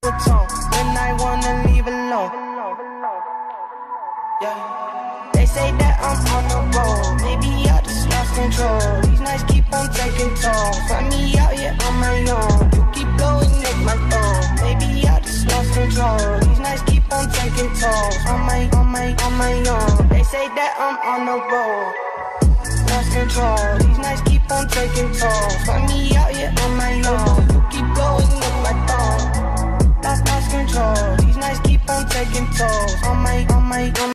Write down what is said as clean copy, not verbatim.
the tone when I wanna leave alone. Yeah. They say that I'm on the road, maybe I just lost control. These nights keep on taking toll. Find me out here on my own. You keep blowing up my phone. Maybe I just lost control. These nights keep on taking toll. On my own. They say that I'm on the road. Lost control. These nights keep on taking toll. Find me out here on my own. You keep blowing up my phone. Lost control. These nights keep on taking toll. On my